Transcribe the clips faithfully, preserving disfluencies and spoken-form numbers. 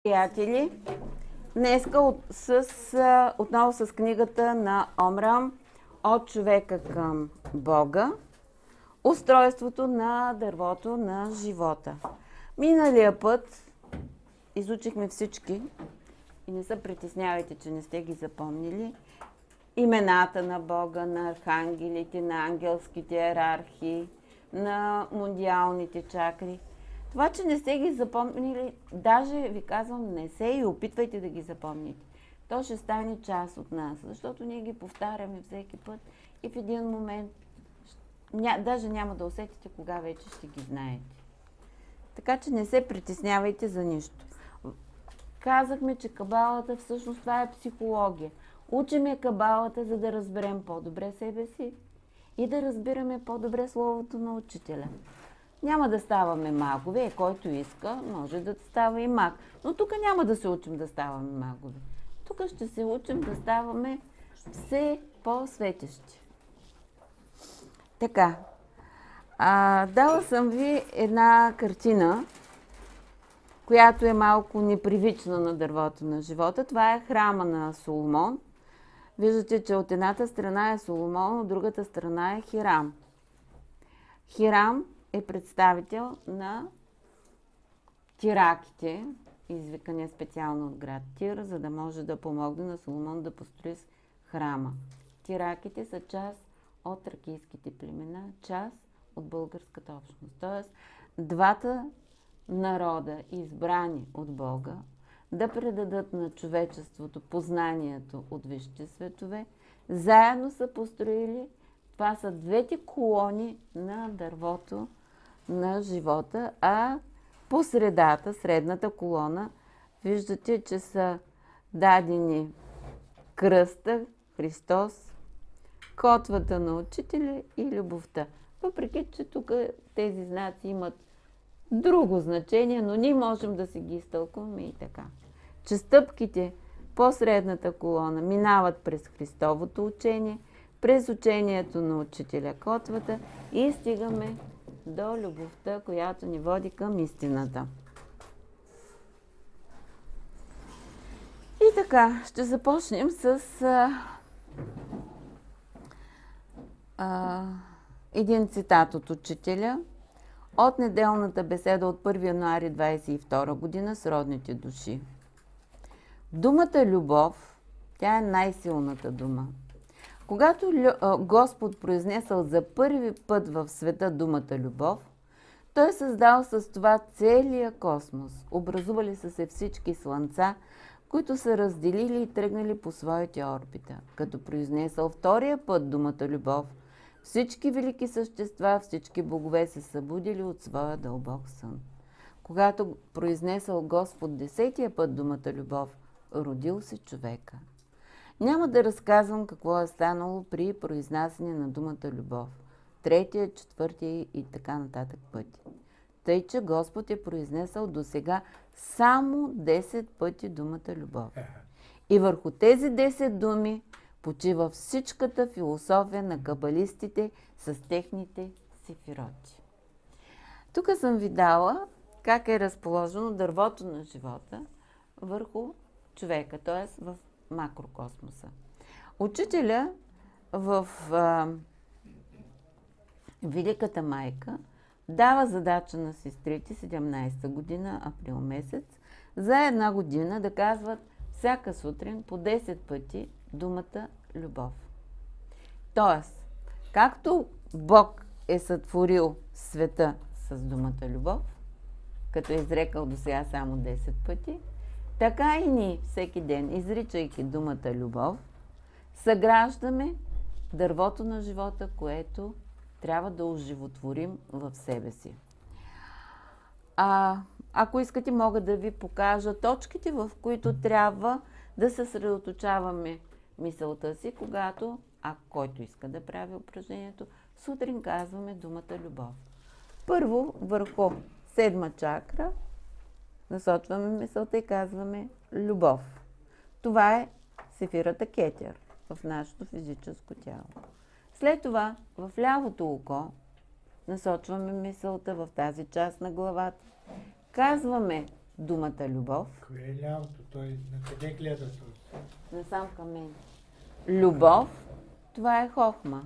Приятели, днеска от, с, а, отново с книгата на Омрам "От човека към Бога. Устройството на дървото на живота". Миналия път изучихме всички и не се притеснявайте, че не сте ги запомнили. Имената на Бога, на архангелите, на ангелските йерархии, на мундиалните чакри. Това, че не сте ги запомнили, даже ви казвам, не се и опитвайте да ги запомните. То ще стане част от нас, защото ние ги повтаряме всеки път и в един момент ня, даже няма да усетите кога вече ще ги знаете. Така че не се притеснявайте за нищо. Казахме, че кабалата всъщност това е психология. Учиме кабалата, за да разберем по-добре себе си и да разбираме по-добре словото на учителя. Няма да ставаме магове, който иска, може да става и маг. Но тук няма да се учим да ставаме магове. Тук ще се учим да ставаме все по-светещи. Така, а, дала съм ви една картина, която е малко непривична на дървото на живота. Това е храма на Соломон. Виждате, че от едната страна е Соломон, от другата страна е Хирам. Хирам е представител на тираките, извикане специално от град Тир, за да може да помогне на Соломон да построи храма. Тираките са част от тракийските племена, част от българската общност. Тоест, двата народа, избрани от Бога, да предадат на човечеството познанието от висшите светове, заедно са построили. Това са двете колони на дървото на живота, а по средата, средната колона, виждате, че са дадени кръста, Христос, котвата на учителя и любовта. Въпреки че тук тези знаци имат друго значение, но ние можем да си ги изтълкуваме и така. Че стъпките по средната колона минават през Христовото учение, през учението на учителя котвата и стигаме до любовта, която ни води към истината. И така, ще започнем с а, а, един цитат от учителя от неделната беседа от първи януари двадесет и втора година с родните души. Думата любов, тя е най-силната дума. Когато Господ произнесъл за първи път в света думата любов, Той е създал с това целия космос. Образували са се всички слънца, които са разделили и тръгнали по своите орбита. Като произнесъл втория път думата любов, всички велики същества, всички богове се събудили от своя дълбок сън. Когато произнесъл Господ десетия път думата любов, родил се човека. Няма да разказвам какво е станало при произнасяне на думата любов. Третия, четвъртия и така нататък пъти. Тъй, че Господ е произнесъл до сега само десет пъти думата любов. И върху тези десет думи почива всичката философия на кабалистите с техните сефироти. Тук съм ви дала как е разположено дървото на живота върху човека, т.е. в макрокосмоса. Учителя в а, Великата майка дава задача на сестрите седемнадесета година, април месец, за една година да казват всяка сутрин по десет пъти думата любов. Тоест, както Бог е сътворил света с думата любов, като е изрекал до сега само десет пъти, така и ние всеки ден, изричайки думата любов, съграждаме дървото на живота, което трябва да оживотворим в себе си. А, ако искате, мога да ви покажа точките, в които трябва да съсредоточаваме мисълта си, когато, а който иска да прави упражнението, сутрин казваме думата любов. Първо, върху седма чакра, насочваме мисълта и казваме любов. Това е сефирата Кетер в нашето физическо тяло. След това в лявото око насочваме мисълта в тази част на главата. Казваме думата любов. Кое е лявото? Той на къде гледа този? Насам към мен. Любов, това е хохма.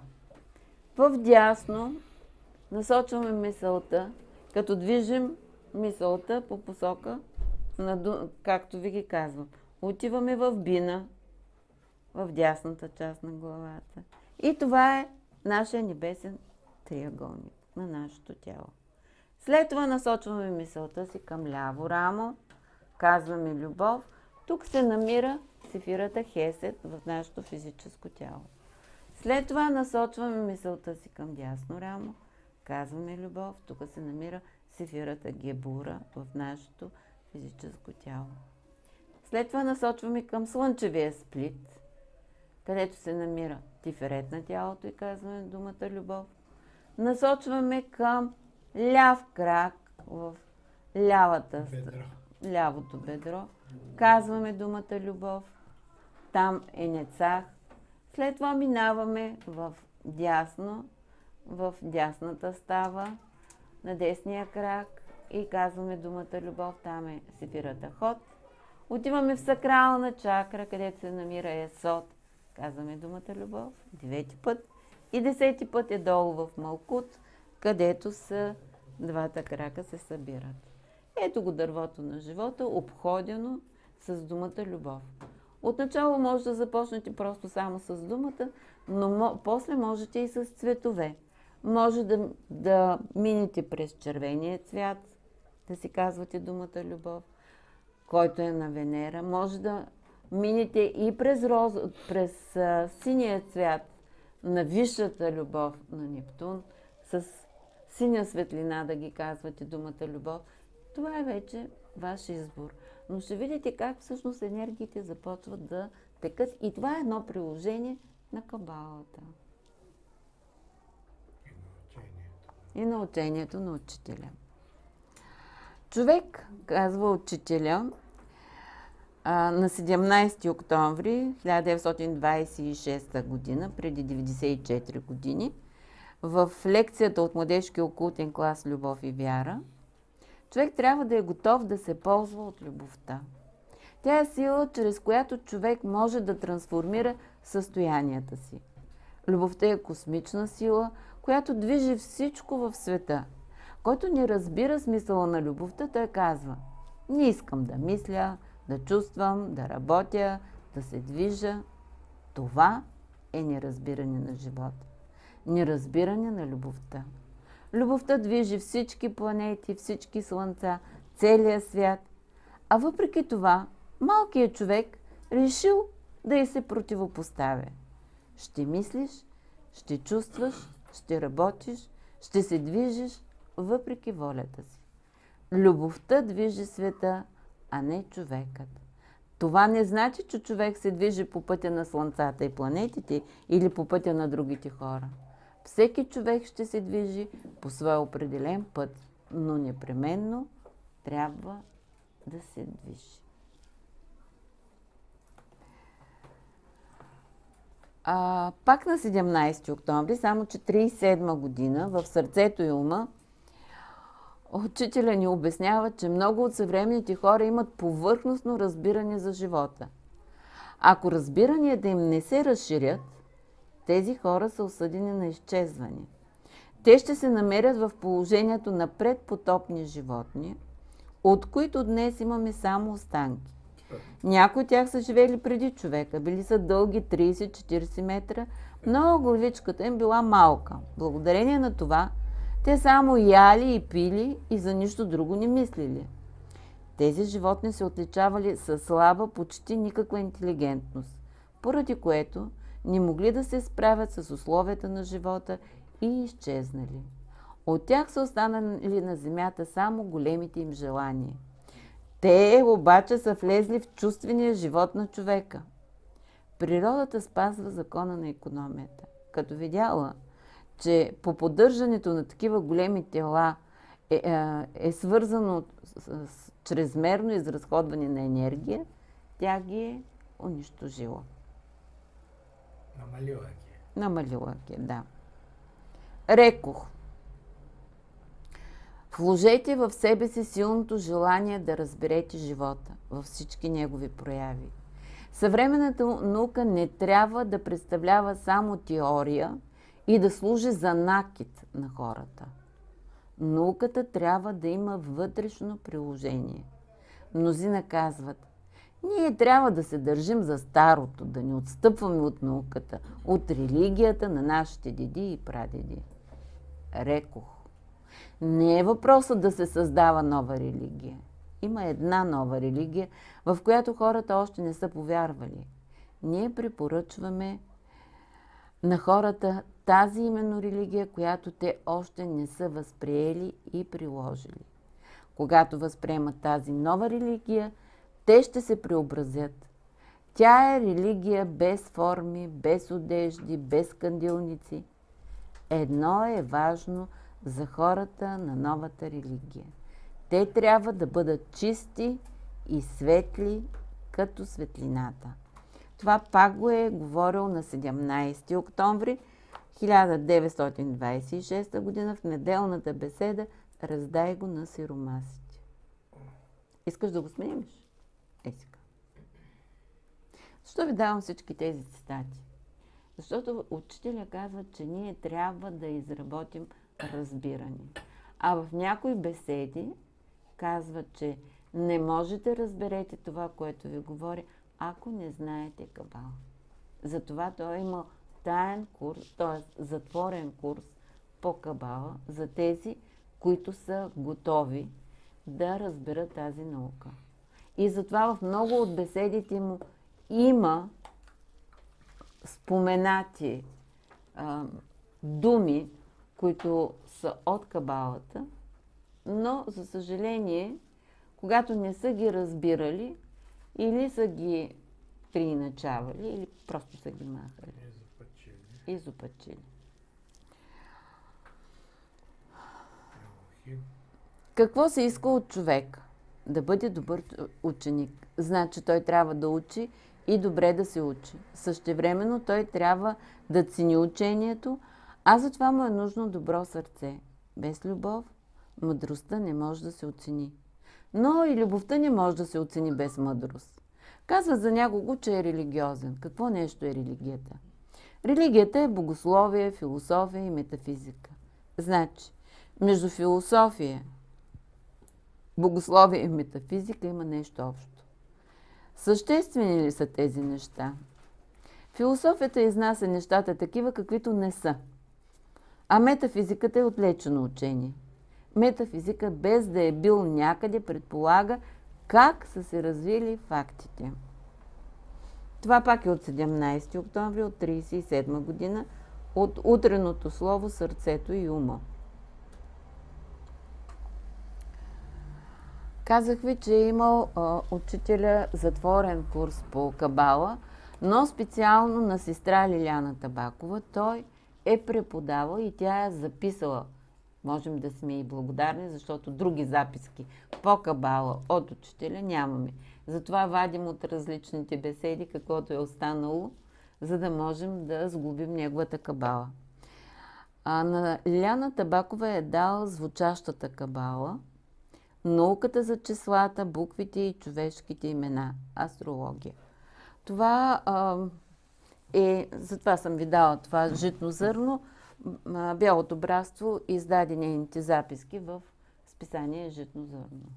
В дясно насочваме мисълта, като движим мисълта по посока, на, както ви ги казвам. Отиваме в бина, в дясната част на главата. И това е нашия небесен триъгълник на нашето тяло. След това насочваме мисълта си към ляво рамо, казваме любов. Тук се намира сефирата Хесед в нашето физическо тяло. След това насочваме мисълта си към дясно рамо, казваме любов. Тук се намира сефирата Гебура в нашето физическо тяло. След това насочваме към слънчевия сплит, където се намира Тиферет на тялото и казваме думата любов. Насочваме към ляв крак в лявата, Бедро. лявото бедро. Казваме думата любов. Там е Нецах. След това минаваме в дясно, в дясната става, на десния крак и казваме думата любов. Там е сефирата Ход. Отиваме в сакрална чакра, където се намира Есод. Казваме думата любов. Девети път. И десети път е долу в Малкут, където са двата крака се събират. Ето го дървото на живота, обходено с думата любов. Отначало може да започнете просто само с думата, но после можете и с цветове. Може да, да минете през червения цвят, да си казвате думата любов, който е на Венера. Може да минете и през, роз... през а, синия цвят на висшата любов на Нептун, с синя светлина да ги казвате думата любов. Това е вече ваш избор. Но ще видите как всъщност енергиите започват да текат. И това е едно приложение на кабалата. И на учението на учителя. Човек, казва учителя, на седемнайсети октомври хиляда деветстотин двайсет и шеста година, преди деветдесет и четири години, в лекцията от младежки окултен клас Любов и вяра, човек трябва да е готов да се ползва от любовта. Тя е сила, чрез която човек може да трансформира състоянията си. Любовта е космична сила, която движи всичко в света. Който не разбира смисъла на любовта, той казва: не искам да мисля, да чувствам, да работя, да се движа. Това е неразбиране на живота. Неразбиране на любовта. Любовта движи всички планети, всички слънца, целия свят. А въпреки това, малкият човек решил да й се противопоставя. Ще мислиш, ще чувстваш, ще работиш, ще се движиш въпреки волята си. Любовта движи света, а не човекът. Това не значи, че човек се движи по пътя на слънцата и планетите или по пътя на другите хора. Всеки човек ще се движи по своя определен път, но непременно трябва да се движи. А, пак на седемнайсети октомври, само че трийсет и седма година, в Сърцето и ума, учителя ни обяснява, че много от съвременните хора имат повърхностно разбиране за живота. Ако разбиранията им не се разширят, тези хора са осъдени на изчезване. Те ще се намерят в положението на предпотопни животни, от които днес имаме само останки. Някои от тях са живели преди човека, били са дълги трийсет-четирийсет метра, но главичката им била малка. Благодарение на това, те само яли и пили и за нищо друго не мислили. Тези животни се отличавали със слаба, почти никаква интелигентност, поради което не могли да се справят с условията на живота и изчезнали. От тях са останали на земята само големите им желания. Те обаче са влезли в чувствения живот на човека. Природата спазва закона на икономията. Като видяла, че по поддържането на такива големи тела е, е, е свързано с, с чрезмерно изразходване на енергия, тя ги е унищожила. Намалила ги. Намалила ги, да. Рекох. Вложете в себе си силното желание да разберете живота във всички негови прояви. Съвременната наука не трябва да представлява само теория и да служи за накит на хората. Науката трябва да има вътрешно приложение. Мнозина казват: ние трябва да се държим за старото, да не отстъпваме от науката, от религията на нашите деди и прадеди. Рекох, не е въпросът да се създава нова религия. Има една нова религия, в която хората още не са повярвали. Ние препоръчваме на хората тази именно религия, която те още не са възприели и приложили. Когато възприемат тази нова религия, те ще се преобразят. Тя е религия без форми, без одежди, без кандилници. Едно е важно за хората на новата религия. Те трябва да бъдат чисти и светли, като светлината. Това пак го е говорил на седемнайсети октомври хиляда деветстотин двайсет и шеста година в неделната беседа "Раздай го на сиромасите". Искаш да го смениш? Е сега. Защо ви давам всички тези цитати? Защото учителя казва, че ние трябва да изработим разбиране. А в някои беседи казва, че не можете да разберете това, което ви говори, ако не знаете Кабала. Затова той има таен курс, т.е. затворен курс по Кабала за тези, които са готови да разберат тази наука. И затова в много от беседите му има споменати а, думи, които са от Кабалата, но, за съжаление, когато не са ги разбирали, или са ги прииначавали, или просто са ги махали. Изопачили. Изопачили. Какво се иска от човек? Да бъде добър ученик. Значи той трябва да учи и добре да се учи. Същевременно той трябва да цени учението, а затова му е нужно добро сърце. Без любов мъдростта не може да се оцени. Но и любовта не може да се оцени без мъдрост. Казва за някого, че е религиозен. Какво нещо е религията? Религията е богословие, философия и метафизика. Значи, между философия, богословие и метафизика има нещо общо. Съществени ли са тези неща? Философията изнася нещата такива, каквито не са. А метафизиката е отлечено учение. Метафизика, без да е бил някъде, предполага как са се развили фактите. Това пак е от седемнайсети октомври, от трийсет и седма година, от утреното слово "Сърцето и ума". Казах ви, че е имал а, учителя затворен курс по Кабала, но специално на сестра Лиляна Табакова той е преподавал и тя е записала. Можем да сме и благодарни, защото други записки по Кабала от учителя нямаме. Затова вадим от различните беседи, каквото е останало, за да можем да сглобим неговата Кабала. А на Лиляна Табакова е дал звучащата Кабала, науката за числата, буквите и човешките имена, астрология. Това а, е, затова съм ви дала това житно зърно. Бялото братство издаде нейните записки в списание "Житно зърно".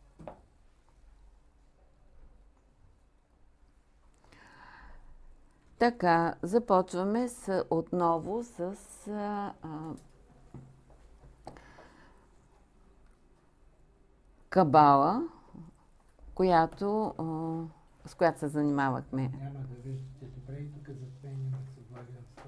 Така, започваме с, отново с а, Кабала, която, а, с която се занимавахме. Няма да виждате добре и тук зад мен има съблаген стол.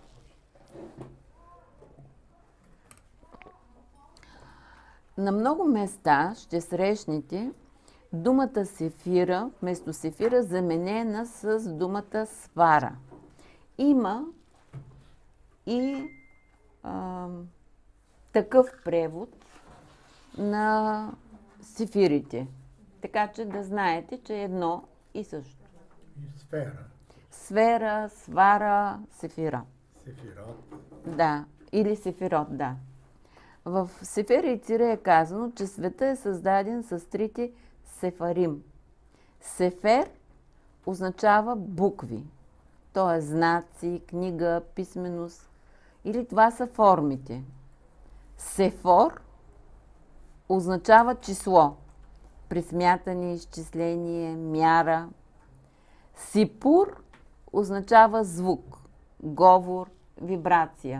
На много места ще срещнете думата сефира, вместо сефира заменена с думата свара. Има и а, такъв превод на сефирите. Така че да знаете, че е едно и също. И сфера. Сфера, свара, сефира. Сефирот. Да, или сефирот, да. В Сефер Йецира е казано, че света е създаден с трите сефарим. Сефер означава букви, т.е. знаци, книга, писменост, или това са формите. Сефор означава число, присмятане, изчисление, мяра. Сипур означава звук, говор, вибрация.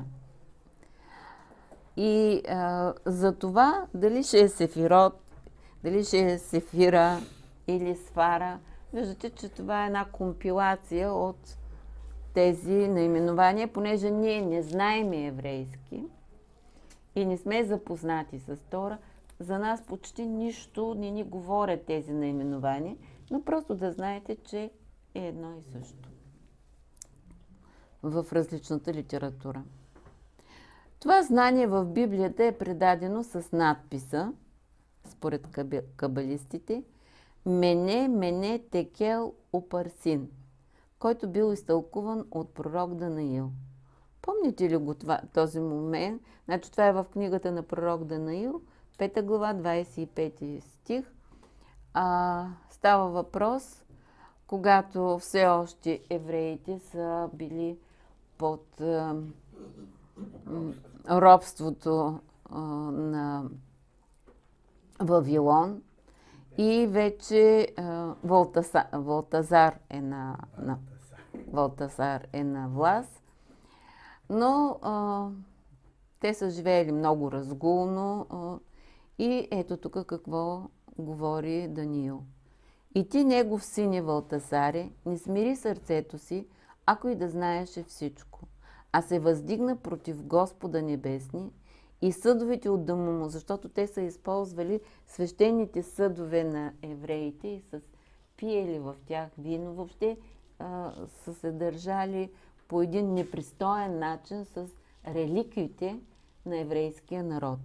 И а, за това, дали ще е Сефирот, дали ще е Сефира или Сфара, виждате, че това е една компилация от тези наименования, понеже ние не знаем еврейски и не сме запознати с Тора, за нас почти нищо не ни говорят тези наименования, но просто да знаете, че е едно и също в различната литература. Това знание в Библията е предадено с надписа, според кабалистите, Мене, Мене, Текел, Упарсин, който бил изтълкуван от пророк Данаил. Помните ли го това, този момент? Значи това е в книгата на пророк Данаил, пета глава, двадесет и пети стих. А, става въпрос, когато все още евреите са били под а, робството а, на Вавилон и вече а, Валтаса, Валтазар, е на, на, Валтасар е на власт, но а, те са живеели много разгулно а, и ето тук какво говори Даниил. И ти, негов сине Валтасаре, не смири сърцето си, ако и да знаеше всичко, а се въздигна против Господа небесни и съдовете от дома му, защото те са използвали свещените съдове на евреите и са пиели в тях вино. Въобще а, са се държали по един непристоен начин с реликвиите на еврейския народ.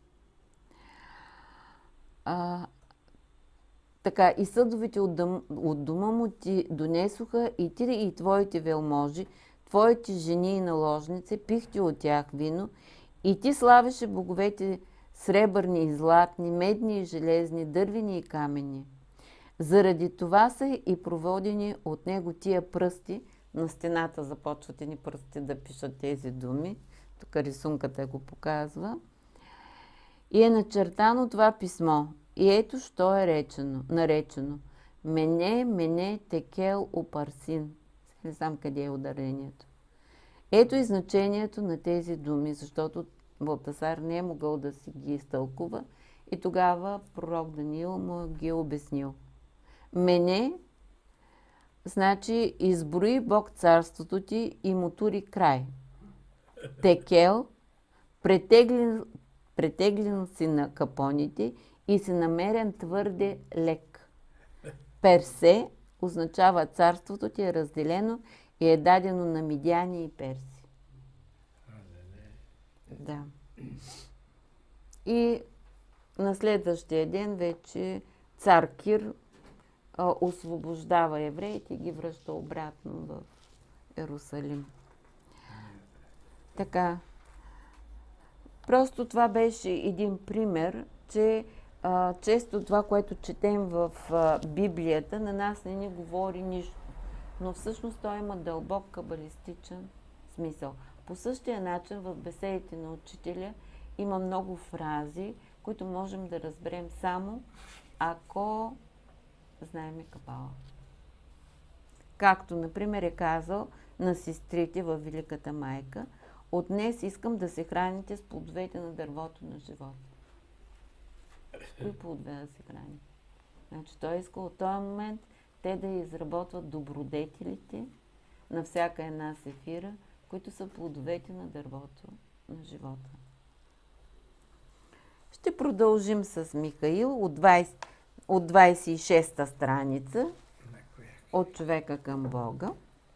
А, така, и съдовете от, дъм, от дома му ти донесоха и ти и твоите велможи, твоите жени и наложници, пихте от тях вино, и ти славеше боговете сребърни и златни, медни и железни, дървени и камени. Заради това са и проводени от него тия пръсти. На стената започват едни пръсти да пишат тези думи. Тук рисунката го показва. И е начертано това писмо. И ето, що е речено, наречено. Мене, мене, текел, упарсин. Не знам къде е ударението. Ето и значението на тези думи, защото Валтасар не е могъл да си ги изтълкува и тогава пророк Даниил му ги е обяснил. Мене, значи изброи Бог царството ти и му тури край. Текел, претеглен, претеглен си на капоните и си намерен твърде лек. Персе означава царството ти е разделено и е дадено на Мидяни и Перси. Да. И на следващия ден вече цар Кир а, освобождава евреите и ги връща обратно в Йерусалим. Така. Просто това беше един пример, че а, често това, което четем в а, Библията, на нас не ни говори нищо. Но всъщност той има дълбок кабалистичен смисъл. По същия начин в беседите на учителя има много фрази, които можем да разберем само ако знаем кабала. Както, например, е казал на сестрите във Великата майка, от днес искам да се храните с плодовете на дървото на живота. С кои плодове да се храните? Значи той иска от този момент те да изработват добродетелите на всяка една сефира, които са плодовете на дървото на живота. Ще продължим с Михаил от, двадесет, от двадесет и шеста страница от човека към Бога.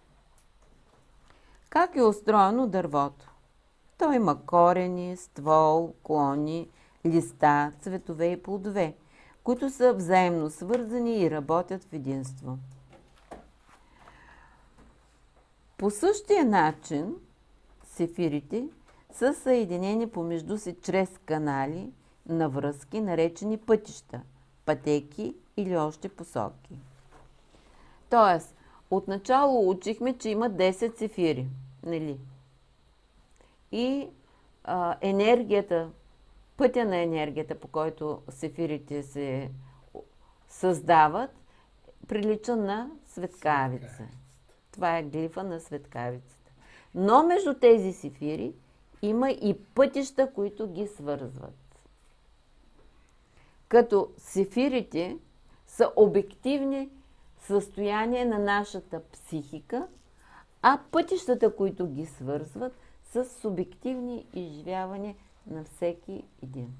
Как е устроено дървото? То има корени, ствол, клони, листа, цветове и плодове, които са взаимно свързани и работят в единство. По същия начин сефирите са съединени помежду си чрез канали на връзки, наречени пътища, пътеки или още посоки. Тоест, отначало учихме, че има десет сефири, нали? И а, енергията, пътя на енергията, по който сефирите се създават, прилича на светкавица. Това е глифа на светкавицата. Но между тези сефири има и пътища, които ги свързват. Като сефирите са обективни състояния на нашата психика, а пътищата, които ги свързват, са субективни изживявания на всеки един.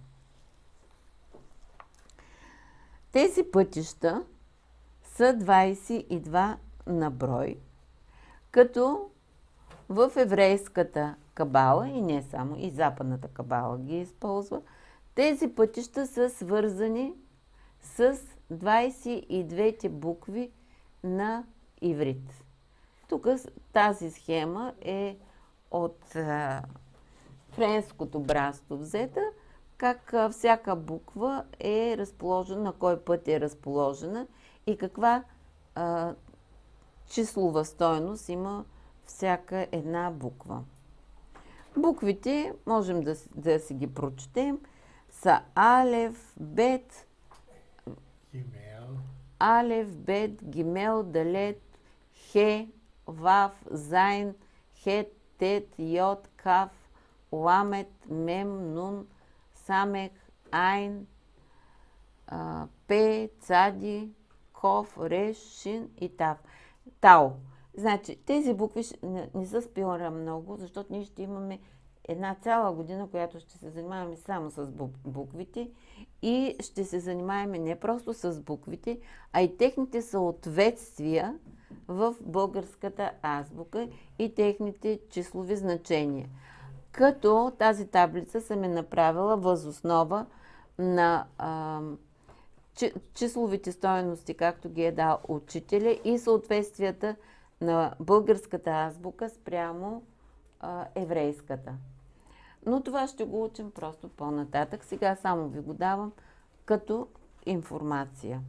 Тези пътища са двадесет и два на брой, като в еврейската кабала, и не само, и западната кабала ги използва, тези пътища са свързани с двадесет и двете букви на иврит. Тук тази схема е от а, френското братство взета, как а, всяка буква е разположена, на кой път е разположена и каква а, числова стойност има всяка една буква. Буквите, можем да, да си ги прочетем, са Алев, Бет, Гимел, Алев, Бет, Гимел, Далет, Хе, Вав, Зайн, Хет, Тет, Йод, Кав, Ламет, Мем, Нун, Самех, Айн, а, Пе, Цади, Ков, Реш, Шин и Тав. Тао. Значи, тези букви не, не са спира много, защото ние ще имаме една цяла година, която ще се занимаваме само с буквите и ще се занимаваме не просто с буквите, а и техните съответствия в българската азбука и техните числови значения. Като тази таблица съм е направила въз основа на а, числовите стойности, както ги е дал учителя, и съответствията на българската азбука спрямо а, еврейската. Но това ще го учим просто по-нататък. Сега само ви го давам като информация.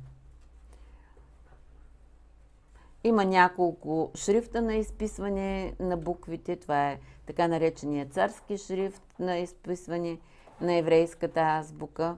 Има няколко шрифта на изписване на буквите. Това е така наречения царски шрифт на изписване на еврейската азбука.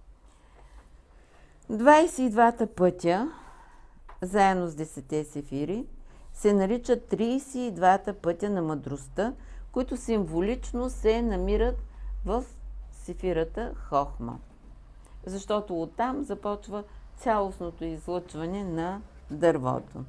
двадесет и двата пътя, заедно с десетте сефири, се наричат тридесет и двата пътя на мъдростта, които символично се намират в сефирата Хохма. Защото оттам започва цялостното излъчване на дървото.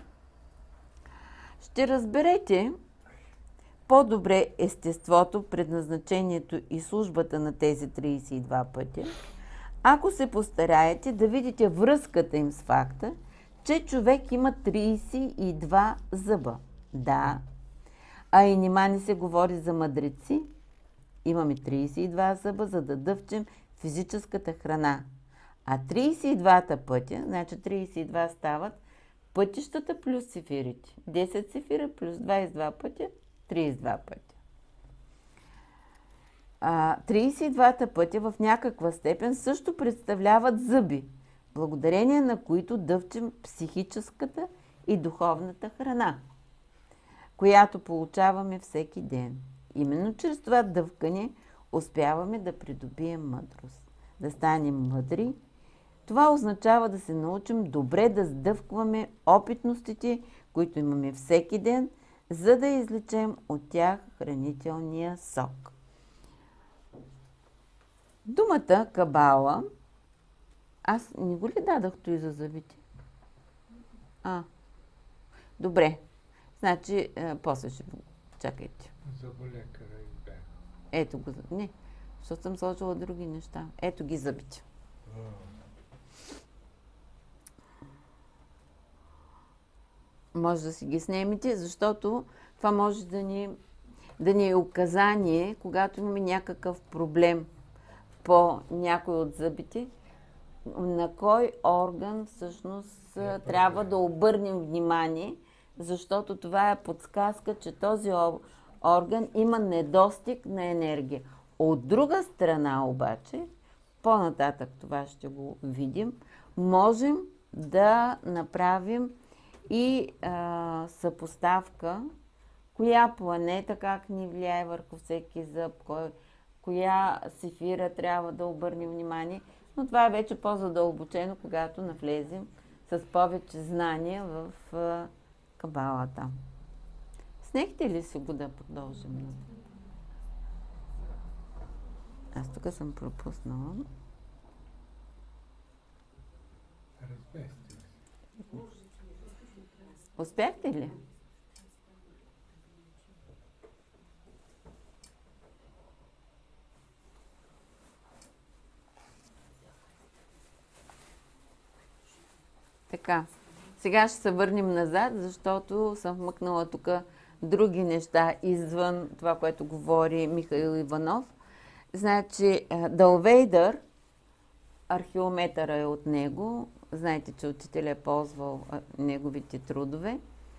Ще разберете по-добре естеството, предназначението и службата на тези тридесет и два пътя, ако се постараете да видите връзката им с факта, че човек има тридесет и два зъба. Да, а и нима не се говори за мъдреци. Имаме тридесет и два зъба, за да дъвчем физическата храна. А тридесет и двата пътя, значи тридесет и два стават пътищата плюс сефирите. десет сефира плюс двадесет и два пътя, тридесет и два пътя. А, тридесет и двата пътя в някаква степен също представляват зъби, благодарение на които дъвчем психическата и духовната храна, която получаваме всеки ден. Именно чрез това дъвкане успяваме да придобием мъдрост, да станем мъдри. Това означава да се научим добре да сдъвкваме опитностите, които имаме всеки ден, за да извлечем от тях хранителния сок. Думата кабала, аз не го ли дадах той за зъбите? А, добре. Значи, е, после ще чакайте. Зъболекара избях. Ето го. Не, защото съм сложила други неща. Ето ги зъбите. Може да си ги снемете, защото това може да ни, да ни е указание, когато имаме някакъв проблем по някой от зъбите, на кой орган всъщност Не, трябва да обърнем внимание, защото това е подсказка, че този орган има недостиг на енергия. От друга страна обаче, по-нататък това ще го видим, можем да направим и а, съпоставка, коя планета как ни влияе върху всеки зъб, кой, коя сефира трябва да обърнем внимание, но това е вече по-задълбочено, когато навлезем с повече знания в а, кабалата. Снехте ли си го да продължим? Аз тук съм пропуснала. Успяхте ли? Така, сега ще се върнем назад, защото съм вмъкнала тук други неща извън това, което говори Михаил Иванов. Значи, Далвейдър, археометъра е от него. Знаете, че учителя е ползвал а, неговите трудове.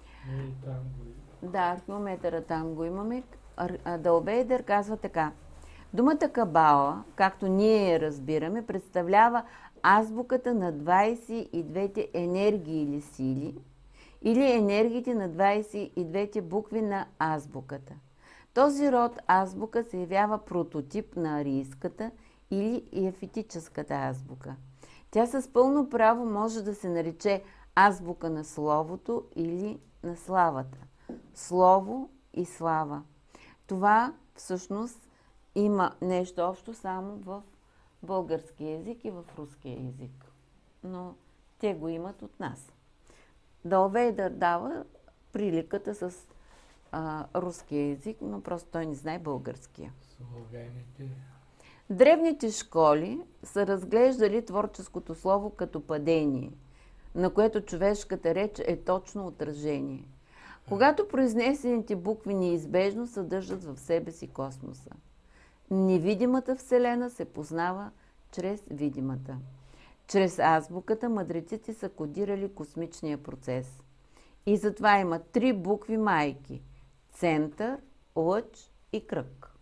И там го... Да, археометъра там го имаме. Далвейдър казва така. Думата кабала, както ние я разбираме, представлява азбуката на двайсет и двете енергии или сили, или енергиите на двайсет и двете букви на азбуката. Този род азбука се явява прототип на арийската или ефетическата азбука. Тя с пълно право може да се нарече азбука на словото или на славата. Слово и слава. Това всъщност има нещо общо само в български език и в руския език. Но те го имат от нас. Далвейдър дава приликата с а, руския език, но просто той не знае българския. Словените. Древните школи са разглеждали творческото слово като падение, на което човешката реч е точно отражение. Когато произнесените букви неизбежно съдържат в себе си космоса. Невидимата Вселена се познава чрез видимата. Чрез азбуката мъдреците са кодирали космичния процес. И затова има три букви майки – център, лъч и кръг.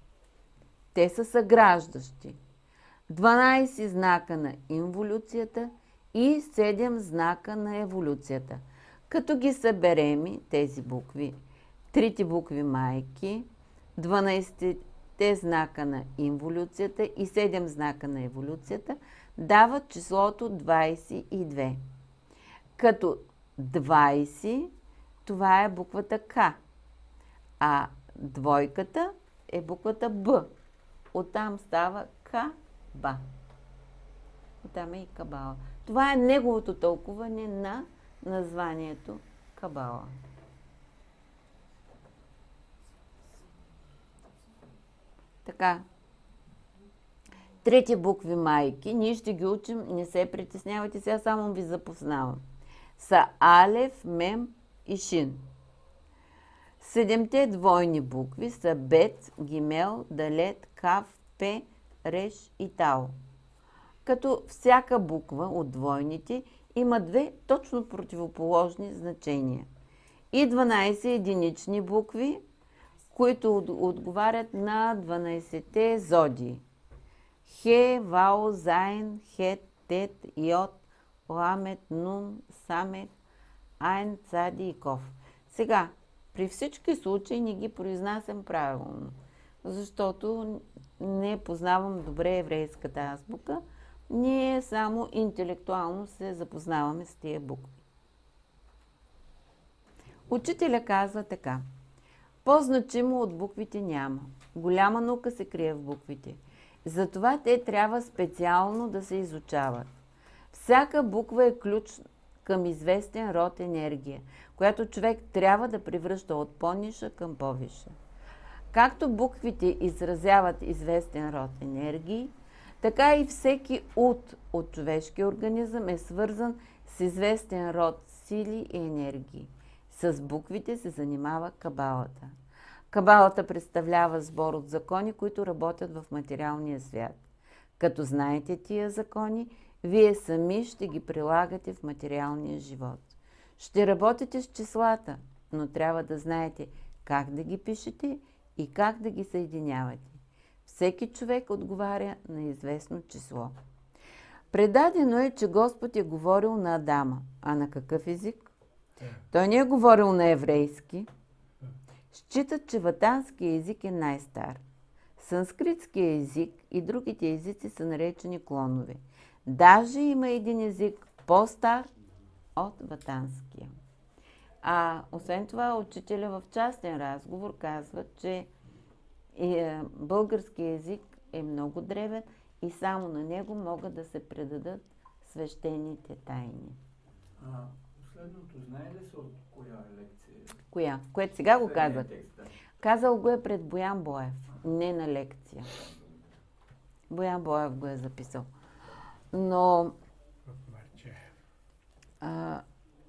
Те са съграждащи. дванайсет знака на инволюцията и седем знака на еволюцията. Като ги съберем тези букви, трите букви майки, дванайсетте знака на инволюцията и седем знака на еволюцията, дават числото двайсет и две. Като двайсет, това е буквата К, а двойката е буквата Б. Оттам става К-Ба. Оттам е и Кабала. Това е неговото тълкуване на названието Кабала. Така. Трети букви майки, ние ще ги учим, не се притеснявайте, сега само ви запознавам. Са Алеф, Мем и Шин. Седемте двойни букви са Бет, Гимел, Далет, Кав, Пе, Реш и Тао. Като всяка буква от двойните има две точно противоположни значения. И дванайсет единични букви, които отговарят на дванайсетте зодии. Хе, Вао, Зайн, Хет, Тет, Йод, Ламет, Нун, Самет, Айн, Цади и Ков. Сега, при всички случаи не ги произнасям правилно, защото не познавам добре еврейската азбука. Ние само интелектуално се запознаваме с тия букви. Учителя казва така. По-значимо от буквите няма. Голяма наука се крие в буквите. Затова те трябва специално да се изучават. Всяка буква е ключ към известен род енергия, която човек трябва да превръща от по-ниша към по-висша. Както буквите изразяват известен род енергии, така и всеки ут от човешкия организъм е свързан с известен род сили и енергии. С буквите се занимава кабалата. Кабалата представлява сбор от закони, които работят в материалния свят. Като знаете тия закони, вие сами ще ги прилагате в материалния живот. Ще работите с числата, но трябва да знаете как да ги пишете и как да ги съединявате. Всеки човек отговаря на известно число. Предадено е, че Господ е говорил на Адама. А на какъв език? Той не е говорил на еврейски. Считат, че ватанския език е най-стар. Санскритския език и другите езици са наречени клонове. Даже има един език по-стар от ватанския. А освен това, учителя в частен разговор казва, че българския език е много древен и само на него могат да се предадат свещените тайни. А, последното знае ли се от коя лекция? Коя? Което сега го казах. Казал го е пред Боян Боев, не на лекция. Боян Боев го е записал. Но... А,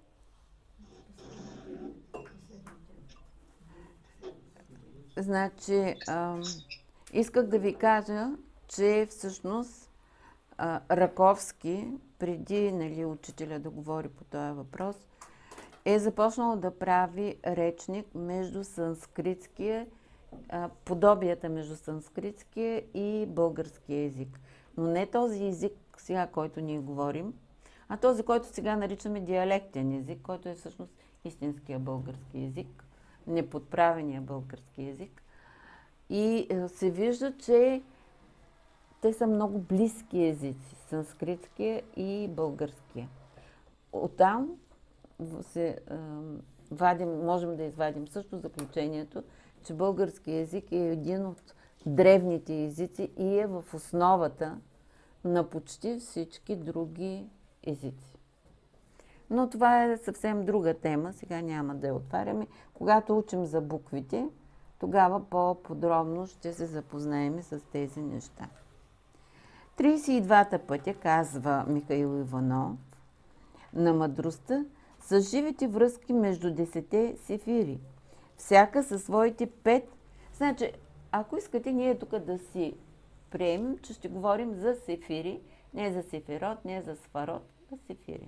значи, а, исках да ви кажа, че всъщност а, Раковски, преди, нали, учителя да говори по този въпрос, е започнал да прави речник между санскритския, а, подобията между санскритския и българския език. Но не този език, сега, който ние говорим, а този, който сега наричаме диалектен език, който е всъщност истинския български език, неподправения български език. И се вижда, че те са много близки езици, санскритския и българския. Оттам се, е, вадим, можем да извадим също заключението, че български език е един от древните езици и е в основата на почти всички други езици. Но това е съвсем друга тема, сега няма да я отваряме. Когато учим за буквите, тогава по-подробно ще се запознаем с тези неща. тридесет и двата пътя, казва Михаил Иванов, на мъдростта, са живите връзки между десете сефири. Всяка със своите пет. Значи, ако искате ние тук да си приемем, че ще говорим за сефири, не за сефирот, не за сфарот, а сефири.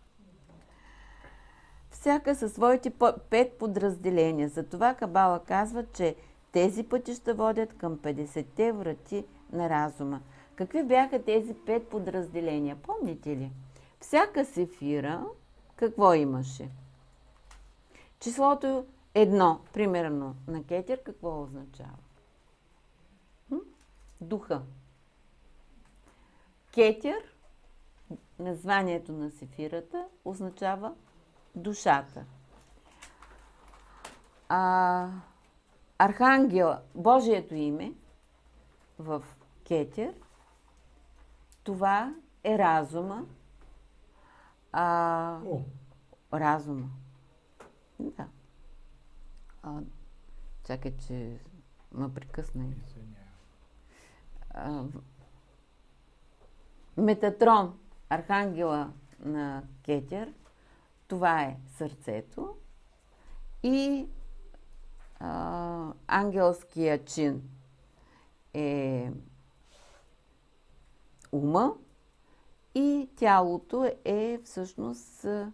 Всяка със своите пет подразделения. Затова Кабала казва, че тези пътища водят към петдесетте врати на разума. Какви бяха тези пет подразделения? Помните ли? Всяка сефира, какво имаше? Числото едно, примерно, на Кетер, какво означава? Хм? Духа. Кетер, названието на сефирата, означава душата. А, Архангел, Божието име в Кетер, това е разума. А, О. разума. Да. А, чакай, че ме прекъсна. А, Метатрон, архангела на Кетер, това е сърцето и а, ангелския чин е ума и тялото е всъщност а,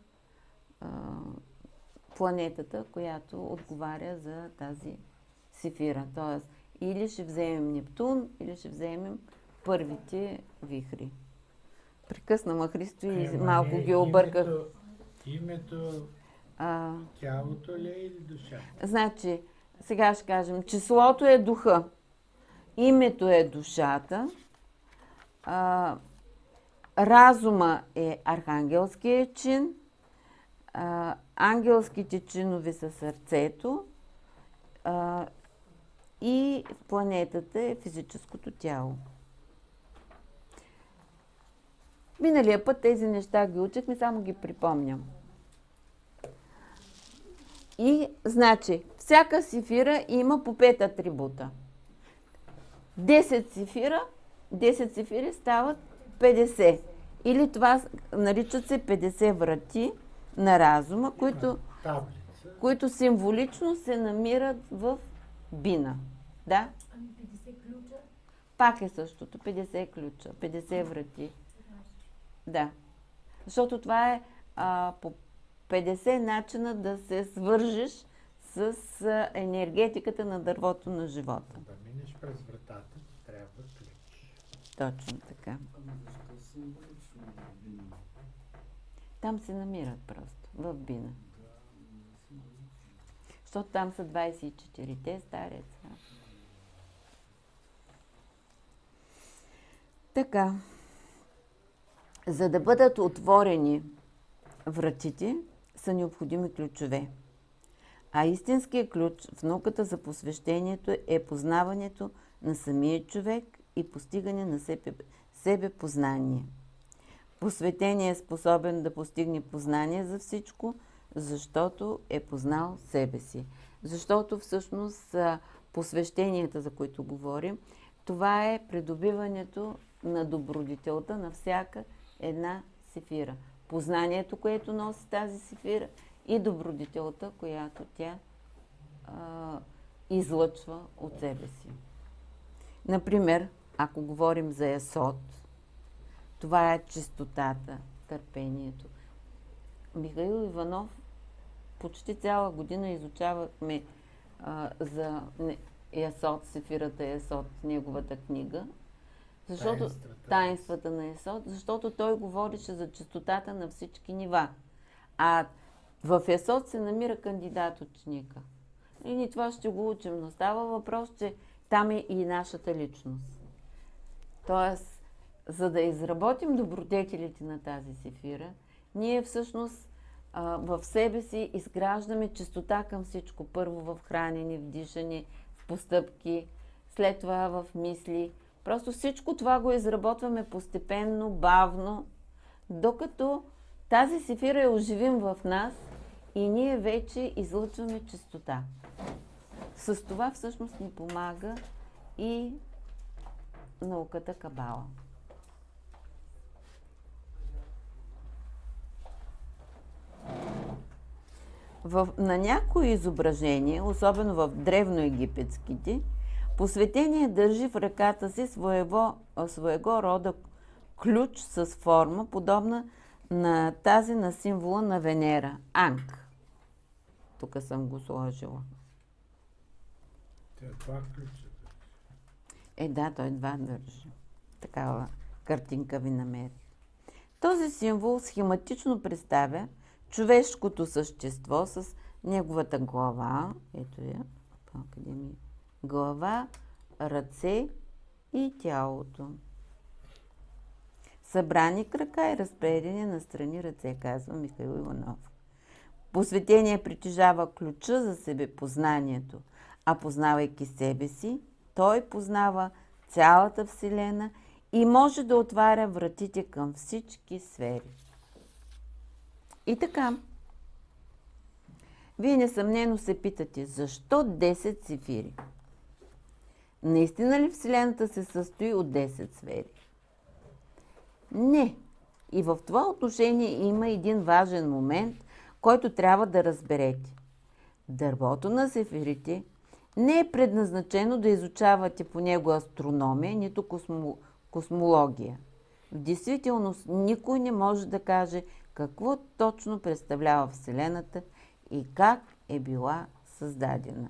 планетата, която отговаря за тази сефира. Тоест, или ще вземем Нептун, или ще вземем първите вихри. Прекъсна ма Христо и Ема малко не, ги обърках. Името, името А, тялото ли е или душата? значи, сега ще кажем, числото е духа, името е душата, а, разума е архангелския чин, а, ангелските чинове са сърцето а, и планетата е физическото тяло. Миналия път тези неща ги учихме, само ги припомням. И, значи, всяка сефира има по пет атрибута. десет сефира, десет сефири стават петдесет. Или това наричат се петдесет врати на разума, които, които символично се намират в бина. Да? Ами петдесет ключа? Пак е същото. петдесет ключа, петдесет врати. Да. Защото това е а, по петдесет начина да се свържеш с а, енергетиката на дървото на живота. Да минеш през вратата, ти трябва ключ. Точно така. Ама защо символично в бина? Там се намират просто, в бина. Да, символично. Защото там са двадесет и четирите стареца. Така. За да бъдат отворени вратите, са необходими ключове. А истинският ключ в науката за посвещението е познаването на самия човек и постигане на себе, себе познание. Посветеният е способен да постигне познание за всичко, защото е познал себе си. Защото всъщност посвещенията, за които говорим, това е придобиването на добродетелта на всяка една сефира. Познанието, което носи тази сефира, и добродетелта, която тя а, излъчва от себе си. Например, ако говорим за Есод, това е чистотата, търпението. Михаил Иванов почти цяла година изучавахме а, за Есод, сефирата Есод, неговата книга, защото Таинствата. таинствата на Есод, защото той говореше за чистотата на всички нива. А в Есод се намира кандидат ученика. И ние това ще го учим, но става въпрос, че там е и нашата личност. Тоест, за да изработим добродетелите на тази сефира, ние всъщност а, в себе си изграждаме чистота към всичко. Първо в хранене, в дишане, в постъпки, след това в мисли. Просто всичко това го изработваме постепенно, бавно, докато тази сефира я оживим в нас и ние вече излъчваме чистота. С това всъщност ни помага и науката Кабала. В, на някои изображения, особено в древноегипетските, посветеният държи в ръката си своего, своего рода ключ с форма, подобна на тази на символа на Венера – Анк. Тук съм го сложила. Те това ключа. Е, да, той два държи. Такава картинка ви намерих. Този символ схематично представя човешкото същество с неговата глава, ето я, къде ми е? Глава, ръце и тялото. Събрани крака и разперени на страни ръце, казва Михаил Иванов. Посветеният притежава ключа за себепознанието, а познавайки себе си, той познава цялата Вселена и може да отваря вратите към всички сфери. И така, вие несъмнено се питате, защо десет сефири? Наистина ли Вселената се състои от десет сфери? Не. И в това отношение има един важен момент, който трябва да разберете. Дървото на сефирите не е предназначено да изучавате по него астрономия, нито космо, космология. В действителност никой не може да каже какво точно представлява Вселената и как е била създадена.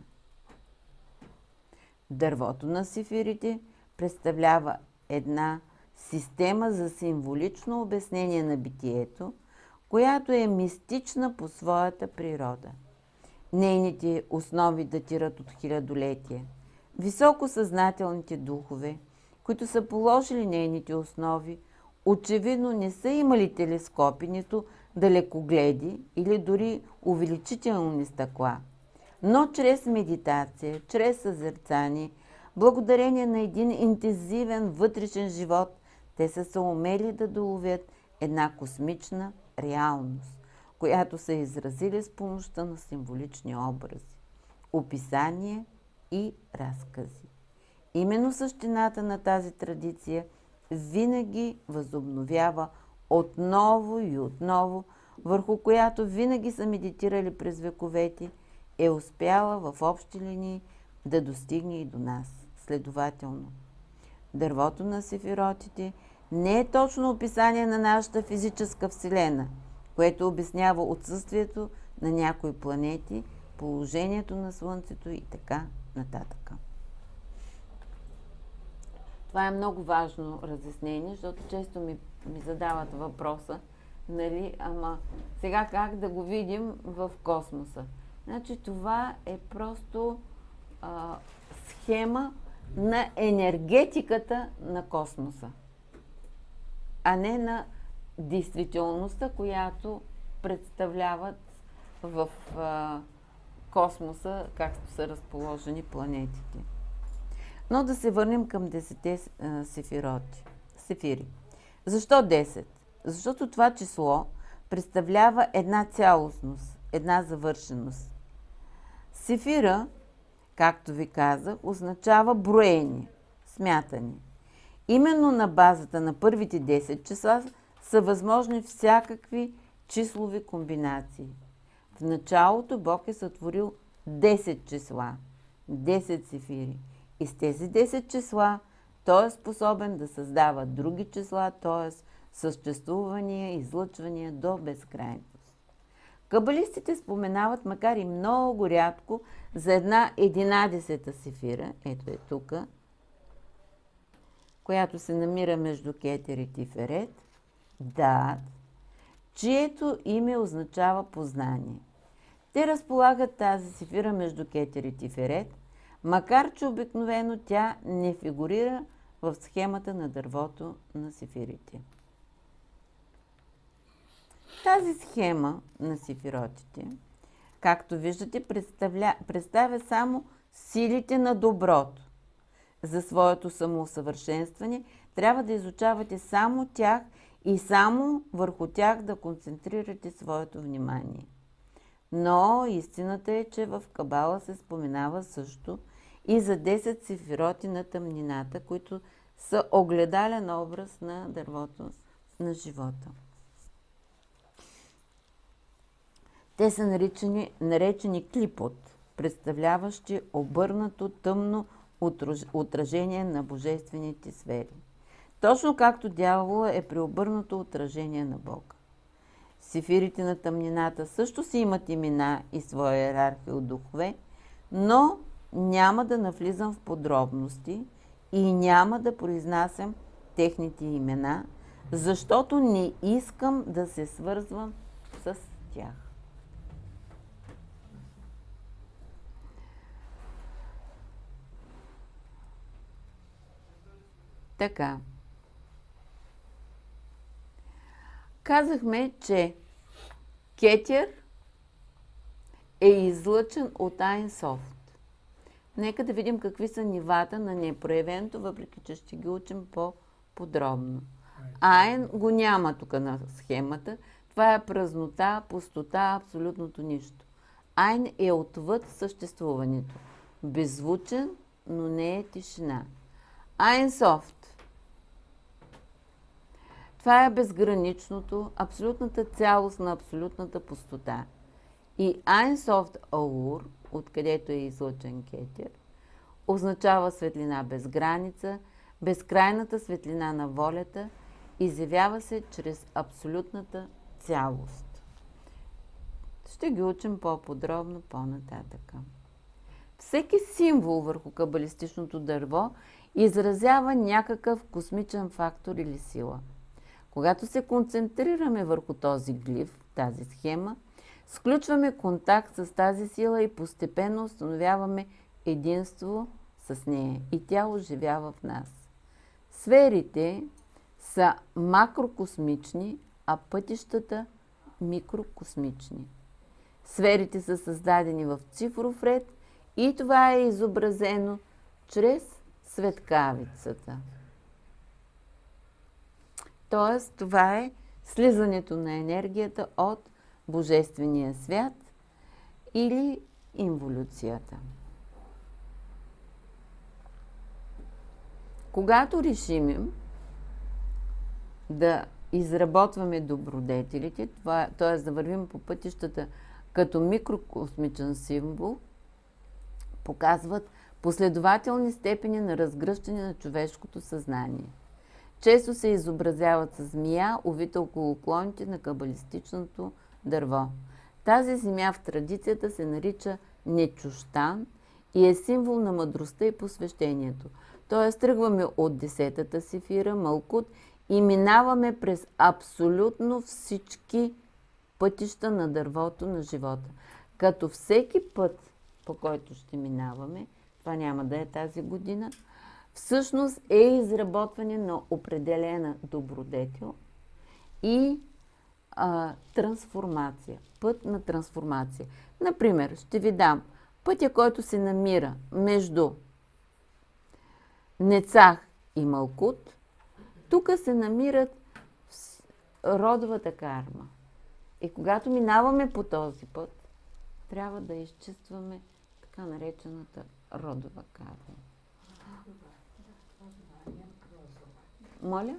Дървото на сефирите представлява една система за символично обяснение на битието, която е мистична по своята природа. Нейните основи датират от хилядолетия. Високосъзнателните духове, които са положили нейните основи, очевидно не са имали телескопи, нито далекогледи или дори увеличителни стъкла. Но чрез медитация, чрез съзерцание, благодарение на един интензивен вътрешен живот, те са се умели да доловят една космична реалност, която са изразили с помощта на символични образи, описания и разкази. Именно същината на тази традиция винаги възобновява отново и отново, върху която винаги са медитирали през вековете, е успяла в общи линии да достигне и до нас. Следователно, дървото на сефиротите не е точно описание на нашата физическа вселена, което обяснява отсъствието на някои планети положението на Слънцето и така нататък. Това е много важно разяснение, защото често ми, ми задават въпроса, нали, ама сега как да го видим в космоса? Значи това е просто а, схема на енергетиката на космоса, а не на действителността, която представляват в а, космоса, както са разположени планетите. Но да се върнем към десетте а, сефироти, сефири. Защо десет? Защото това число представлява една цялостност, една завършеност. Сефира, както ви казах, означава броение, смятане. Именно на базата на първите десет числа са възможни всякакви числови комбинации. В началото Бог е сътворил десет числа, десет сефири. И с тези десет числа Той е способен да създава други числа, т.е. съществувания, излъчвания до безкрайност. Кабалистите споменават, макар и много рядко, за една единадесета сефира, ето е тук, която се намира между Кетер и Тиферет, Даат, чието име означава познание. Те разполагат тази сефира между Кетер и Тиферет, макар че обикновено тя не фигурира в схемата на дървото на сефирите. Тази схема на сефиротите, както виждате, представля, представя само силите на доброто. За своето самоусъвършенстване трябва да изучавате само тях и само върху тях да концентрирате своето внимание. Но истината е, че в Кабала се споменава също и за десет сефироти на тъмнината, които са огледален образ на дървото на живота. Те са наричани, наречени клипот, представляващи обърнато тъмно отражение на божествените сфери. Точно както дявола е преобърнато отражение на Бога. Сефирите на тъмнината също си имат имена и своя иерархия от духове, но няма да навлизам в подробности и няма да произнасям техните имена, защото не искам да се свързвам с тях. Така. Казахме, че Кетер е излъчен от Айн Софт. Нека да видим какви са нивата на непроявеното, въпреки че ще ги учим по-подробно. Айн го няма тук на схемата. Това е празнота, пустота, абсолютното нищо. Айн е отвъд съществуването. Беззвучен, но не е тишина. Айн Софт. Това е безграничното, абсолютната цялост на абсолютната пустота. И Айн Софт Аур, откъдето е излъчен Кетер, означава светлина без граница, безкрайната светлина на волята, изявява се чрез абсолютната цялост. Ще ги учим по-подробно по-нататък. Всеки символ върху кабалистичното дърво изразява някакъв космичен фактор или сила. Когато се концентрираме върху този глиф, тази схема, сключваме контакт с тази сила и постепенно установяваме единство с нея и тя оживява в нас. Сферите са макрокосмични, а пътищата микрокосмични. Сферите са създадени в цифров ред и това е изобразено чрез светкавицата. Тоест, това е слизането на енергията от Божествения свят или инволюцията. Когато решим да изработваме добродетелите, т.е. да вървим по пътищата като микрокосмичен символ, показват последователни степени на разгръщане на човешкото съзнание. Често се изобразяват с змия, увита около клоните на кабалистичното дърво. Тази земя в традицията се нарича Нечущан и е символ на мъдростта и посвещението. Тоест тръгваме от десетата сефира, Малкут, и минаваме през абсолютно всички пътища на дървото на живота. Като всеки път, по който ще минаваме, това няма да е тази година, всъщност е изработване на определена добродетел и а, трансформация. Път на трансформация. Например, ще ви дам пътя, който се намира между Нецах и Малкут. Тук се намират родовата карма. И когато минаваме по този път, трябва да изчистваме така наречената родова карма. Моля?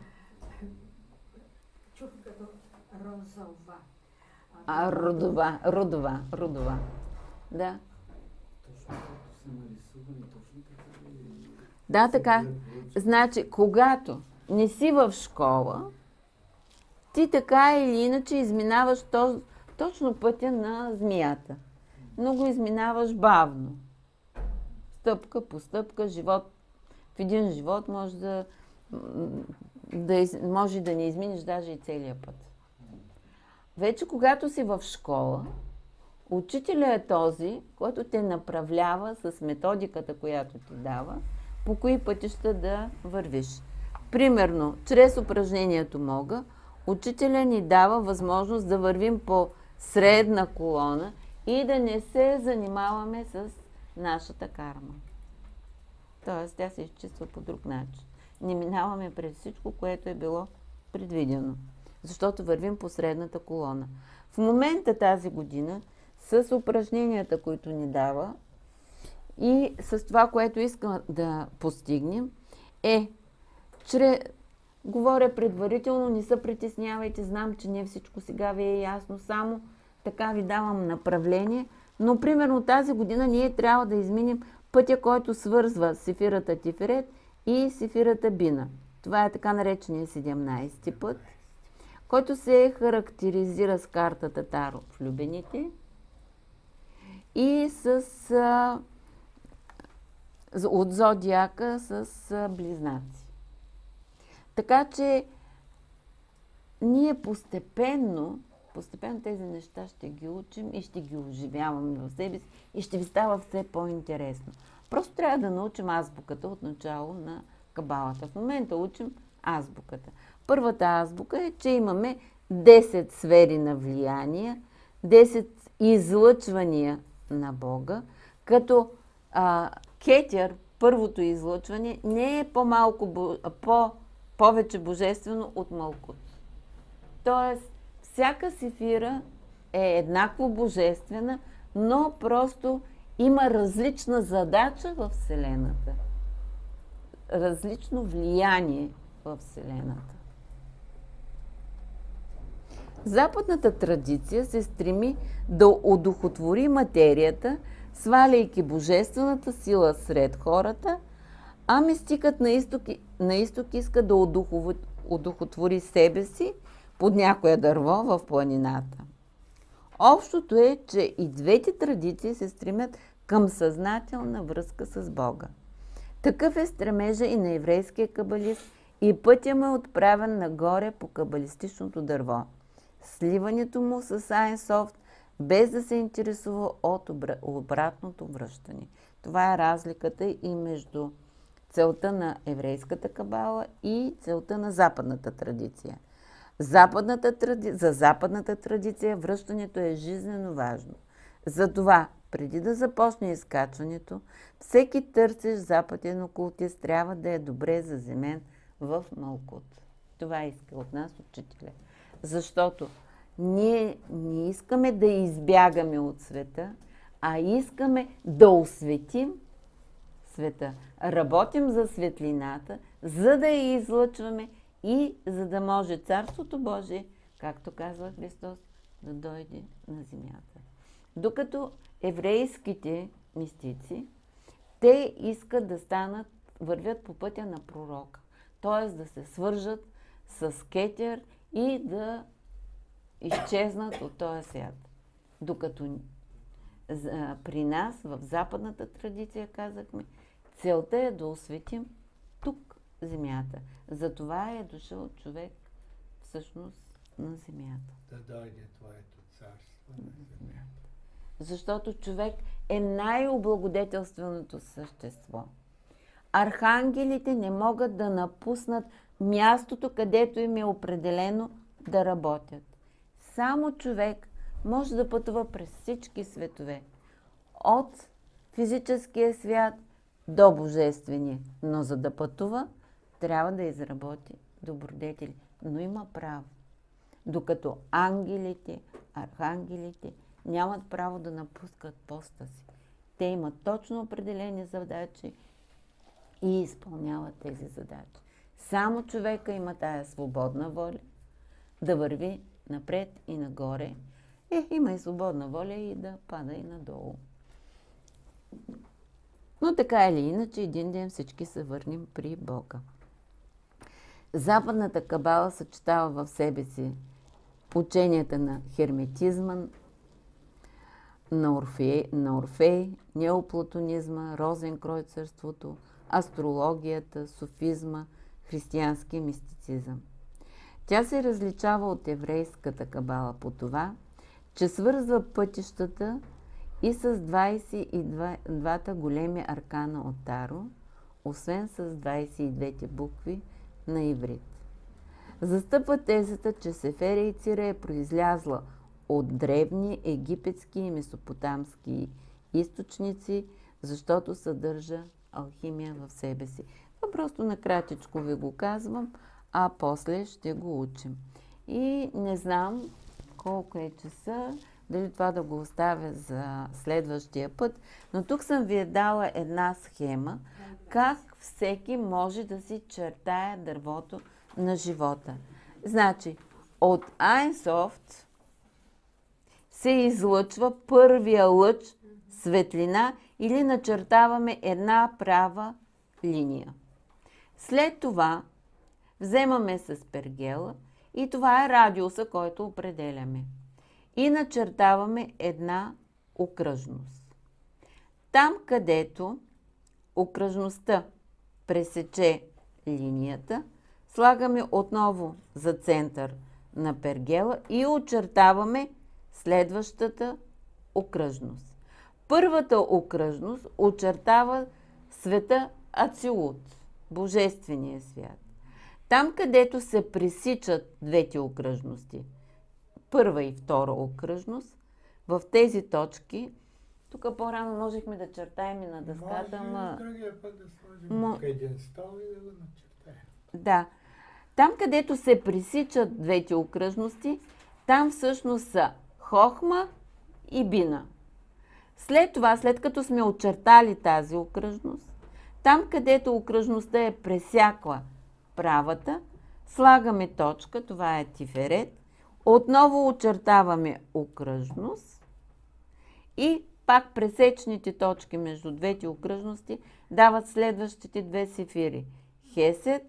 Чух като розова. А, родова, родова, родова. Да. Точно както са нарисувани, точно така ли? Да, така. Значи, когато не си в школа, ти така или иначе изминаваш то, точно пътя на змията. Но го изминаваш бавно. Стъпка по стъпка, живот. В един живот може да, да, из, може да не изминеш даже и целия път. Вече когато си в школа, учителя е този, който те направлява с методиката, която ти дава, по кои пътища да вървиш. Примерно, чрез упражнението Мога, учителя ни дава възможност да вървим по средна колона и да не се занимаваме с нашата карма. Тоест, тя се изчиства по друг начин. Не минаваме през всичко, което е било предвидено, защото вървим по средната колона. В момента тази година, с упражненията, които ни дава и с това, което искам да постигнем, е, че говоря предварително, не се притеснявайте, знам, че не всичко сега ви е ясно, само така ви давам направление, но примерно тази година ние трябва да изминем пътя, който свързва Сефирата Тиферет и Сефирата Бина. Това е така наречения седемнайсети път, който се характеризира с картата Таро в Влюбените и с а, от зодиака с а, Близнаци. Така че ние постепенно, постепенно тези неща ще ги учим и ще ги оживяваме в себе си и ще ви става все по-интересно. Просто трябва да научим азбуката от начало на кабалата. В момента учим азбуката. Първата азбука е, че имаме десет сфери на влияние, десет излъчвания на Бога, като а, Кетер, първото излъчване, не е по-малко, по, повече божествено от Малкут. Тоест, всяка сефира е еднакво божествена, но просто има различна задача в Вселената. Различно влияние в Вселената. Западната традиция се стреми да одухотвори материята, сваляйки божествената сила сред хората, а мистикът на изток, на изток иска да одухотвори себе си под някое дърво в планината. Общото е, че и двете традиции се стремят към съзнателна връзка с Бога. Такъв е стремежа и на еврейския кабалист и пътя му е отправен нагоре по кабалистичното дърво. Сливането му с Айнсофт, без да се интересува от обратното връщане. Това е разликата и между целта на еврейската кабала и целта на западната традиция. Западната тради... За западната традиция връщането е жизнено важно. Затова, преди да започне изкачването, всеки търсещ западен окултист трябва да е добре заземен в Малкут. Това иска от нас учителя. Защото ние не искаме да избягаме от света, а искаме да осветим света. Работим за светлината, за да я излъчваме и за да може Царството Божие, както казва Христос, да дойде на земята. Докато еврейските мистици, те искат да станат, вървят по пътя на пророка, т.е. да се свържат с Кетер и да изчезнат от този свят. Докато за, при нас, в западната традиция, казахме, целта е да осветим тук земята. Затова е дошъл човек всъщност на земята. Да дойде Твоето царство на земята. Защото човек е най-облагодетелственото същество. Архангелите не могат да напуснат мястото, където им е определено да работят. Само човек може да пътува през всички светове. От физическия свят до божествения. Но за да пътува, трябва да изработи добродетели. Но има право. Докато ангелите, архангелите нямат право да напускат поста си. Те имат точно определени задачи и изпълняват тези задачи. Само човека има тая свободна воля да върви напред и нагоре. Е, има и свободна воля и да пада и надолу. Но така или иначе, един ден всички се върнем при Бога. Западната кабала съчетава в себе си ученията на херметизма, на Орфей, на Орфей, неоплатонизма, розенкройцерството, астрологията, софизма, християнски мистицизъм. Тя се различава от еврейската кабала по това, че свързва пътищата и с двадесет и двата големи аркана от Таро, освен с двадесет и двете букви на иврит. Застъпва тезата, че Сефера и Цира е произлязла от древни египетски и месопотамски източници, защото съдържа алхимия в себе си. Това просто накратичко ви го казвам, а после ще го учим. И не знам колко е часа, дали това да го оставя за следващия път, но тук съм ви е дала една схема, как всеки може да си чертае дървото на живота. Значи, от Айнсофт се излъчва първия лъч светлина или начертаваме една права линия. След това вземаме с пергела и това е радиуса, който определяме. И начертаваме една окръжност. Там, където окръжността пресече линията, слагаме отново за център на пергела и очертаваме следващата окръжност. Първата окръжност очертава света Ацилут, Божествения свят. Там, където се пресичат двете окръжности, първа и втора окръжност, в тези точки, тук по-рано можехме да чертаем и на дъската, може ма... другия път да сложим М... тук един стол и да го начертаем. Да. Там, където се пресичат двете окръжности, там всъщност са Хохма и Бина. След това, след като сме очертали тази окръжност, там, където окръжността е пресякла правата, слагаме точка, това е Тиферет, отново очертаваме окръжност и пак пресечните точки между двете окръжности дават следващите две сефири – Хесед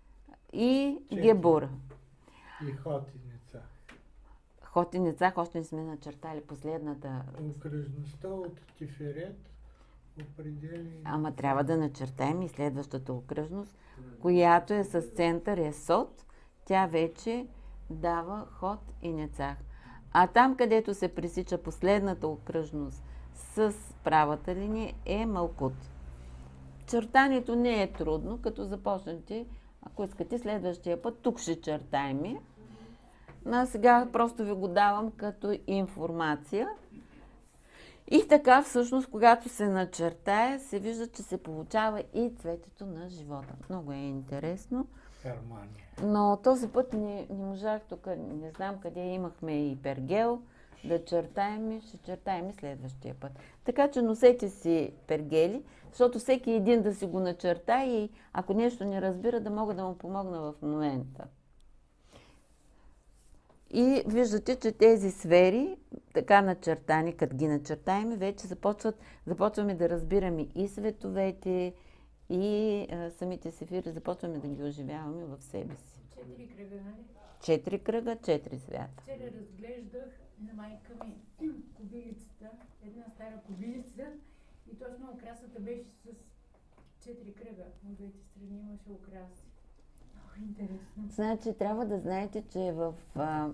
и Четири. Гебура. И Хотиница. Ход и Ницах още не сме начертали последната. Окръжността от Тиферет определи... Ама трябва да начертаем и следващата окръжност, която е с център Есод. Тя вече дава Ход и Ницах. А там, където се пресича последната окръжност с правата линия, е Малкут. Чертанието не е трудно, като започнете, ако искате следващия път, тук ще чертаем. Но сега просто ви го давам като информация. И така, всъщност, когато се начертае, се вижда, че се получава и цветето на живота. Много е интересно. Хармония. Но този път не, не можах тук, не знам къде имахме и пергел, да чертаем и ще чертаем и следващия път. Така че носете си пергели, защото всеки един да си го начерта и ако нещо не разбира, да мога да му помогна в момента. И виждате, че тези сфери, така начертани, като ги начертаем, вече започват, започваме да разбираме и световете, и а, самите сефири, започваме да ги оживяваме в себе си. Четири кръга, нали? Четири кръга, четири свята. Вчера разглеждах на майка ми кобилицата, една стара кобилица и точно украсата беше с четири кръга. От двете страни имаше украси. Много интересно. Значи трябва да знаете, че в а,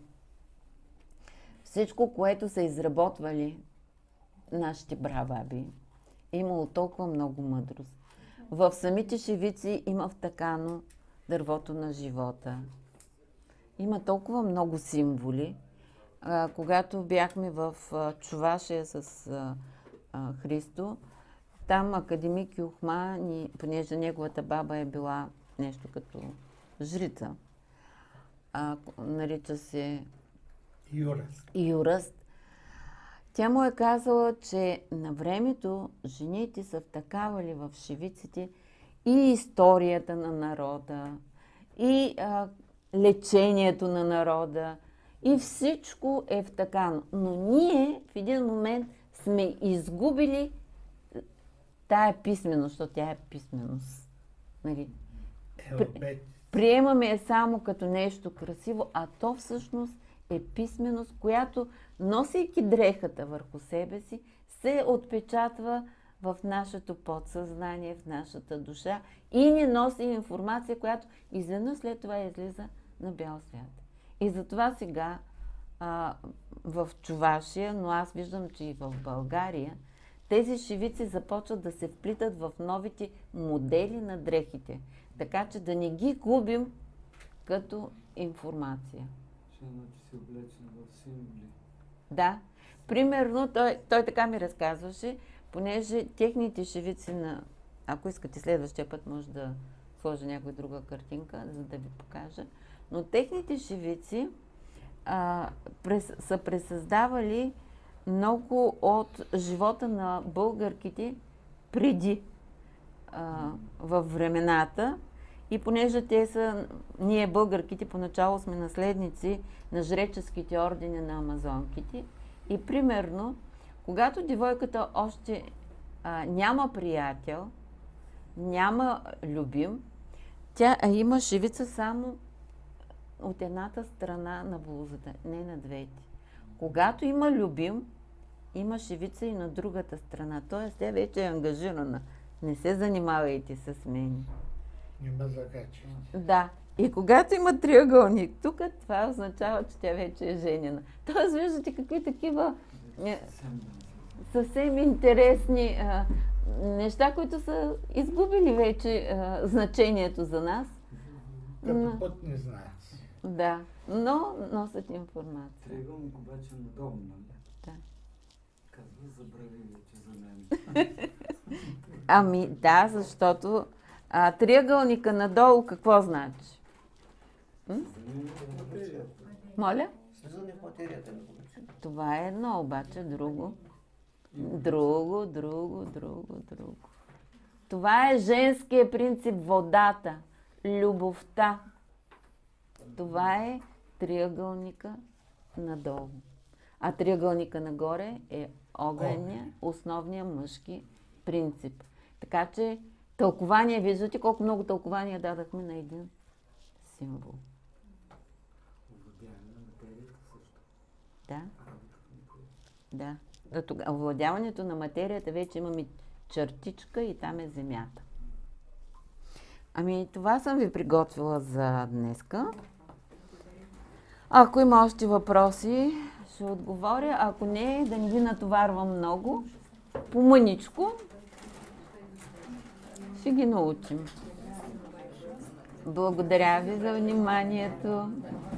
всичко, което са изработвали нашите прабаби, е имало толкова много мъдрост. В самите шивици има втъкано дървото на живота. Има толкова много символи. А, когато бяхме в а, Чувашия с а, а, Христо, там академик Юхма, ни, понеже неговата баба е била нещо като жрица, а, нарича се Юраст. Юраст, тя му е казала, че на времето жените са втакавали в шивиците и историята на народа, и а, лечението на народа, и всичко е втакано. Но ние в един момент сме изгубили тая писменост, защото тя е писменост. Нали? Елбет. Приемаме я само като нещо красиво, а то всъщност е писменост, която, носейки дрехата върху себе си, се отпечатва в нашето подсъзнание, в нашата душа и ни носи информация, която изведнъж след това излиза на бял свят. И затова сега а, в Чувашия, но аз виждам, че и в България, тези шивици започват да се вплитат в новите модели на дрехите, така че да не ги губим като информация. Значи си облечена в символи. Да. Примерно, той, той така ми разказваше, понеже техните шивици на... Ако искате следващия път, може да сложа някоя друга картинка, за да ви покажа. Но техните шивици а, прес, са пресъздавали много от живота на българките преди а, във времената. И понеже те са, ние българките поначало сме наследници на жреческите ордени на амазонките. И примерно, когато девойката още а, няма приятел, няма любим, тя а има шивица само от едната страна на блузата, не на двете. Когато има любим, има шивица и на другата страна. Тоест, тя вече е ангажирана. Не се занимавайте с мен. Нема закачи. Да. И когато има триъгълник тук, това означава, че тя вече е женена. Тоест, виждате какви такива е, съвсем интересни а, неща, които са изгубили вече а, значението за нас. Като Но- път не знаят. Да, но носят информация. Триъгълник обаче надолу, нали? Да. Казва, забрави вече за мен. Ами да, защото а, триъгълника надолу какво значи? М? Моля? Слизане в материята не получи. Това е едно, обаче друго. Друго, друго, друго, друго. Това е женския принцип, водата, любовта. Това е триъгълника надолу. А триъгълника нагоре е огънния, основния мъжки принцип. Така че тълкование, виждате колко много тълкования дадахме на един символ. Овладяване на материята също. Да. Да. До тога- овладяването на материята вече имаме чертичка и там е земята. Ами това съм ви приготвила за днеска. Ако има още въпроси, ще отговоря. Ако не, да не ви натоварвам много. По-мъничко ще ги научим. Благодаря ви за вниманието.